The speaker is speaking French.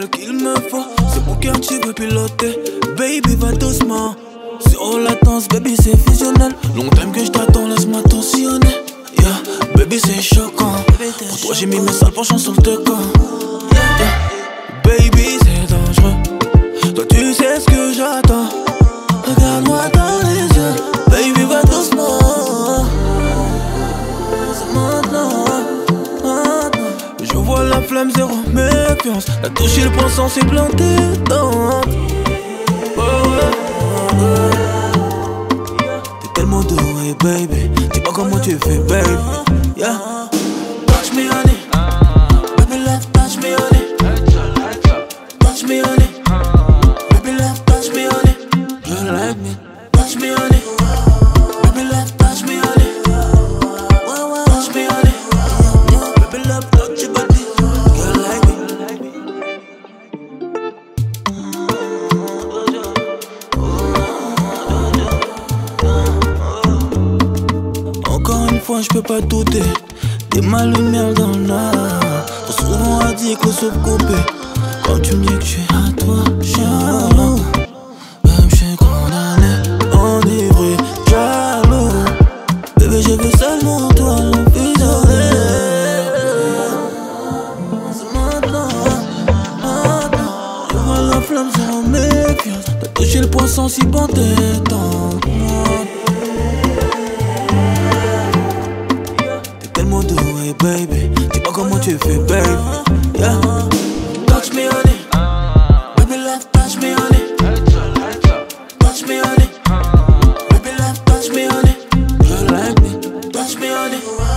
celle qu'il me faut. C'est mon cœur, tu veux piloter. Baby, va doucement. Zéro latence, baby, c'est fusionnel. Long time que je t'attends, laisse-moi tensionner. Yeah, baby, c'est choquant. Pour toi, j'ai mis mes sales penchants sur le camp. Yeah, baby, c'est dangereux. Toi, tu sais ce que j'attends. Regarde-moi dans les yeux. Baby, va doucement. C'est maintenant. Je vois la flamme, zéro méfiance. T'as touché le point sans s'y planter dans. T'es tellement doué, baby. Dis pas comment tu fais, baby. Yeah. Touch me, honey. Baby, love, touch me, honey. Touch me, honey. Baby, love, touch me, honey. You like me. Touch me, honey. Baby, love, touch me, honey. Touch me, honey. Baby, love, touch your body. You like me. Encore une fois, je peux pas douter. T'es ma lumière dans l'art. Trop souvent addict au subcoupé. Quand tu me dis que je suis à toi, jaloux. Même je suis condamné, enivré, jaloux. Bébé, je veux seulement toi, l'emprisonner. C'est maintenant. Je vois la flamme sans méfiance. T'as touché le poisson si bon t'es dans moi. Tellement doué, baby. Dis pas comment tu fais, baby. Yeah. Touch me, honey. Baby, love, touch me, honey. Touch me, honey. Baby, love, touch me, honey. You like me. Touch me, honey.